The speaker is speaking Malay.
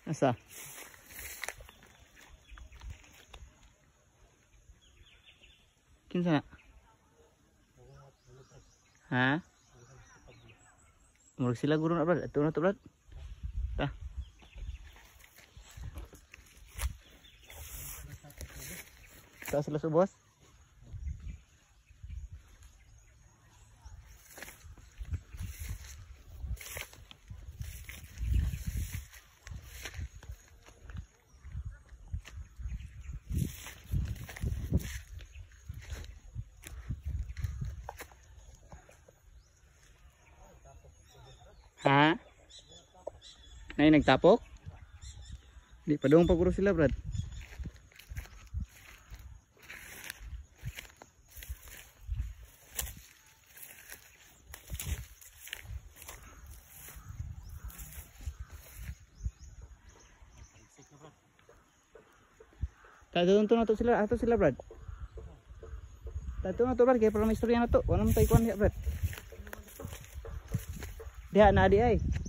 Asa? Kinsa? Ha? Murag sila guru na brad. Ato na to brad. Ta. Ta sila subos. Ha? Nay nagtapok? Di pa dong paguro sila, brad. Tadun to na to sila, ato sila, brad. Tadun na to, brad, kaya para may istorya na to. Walang tayo kuhan niya, brad. Diha na di ay.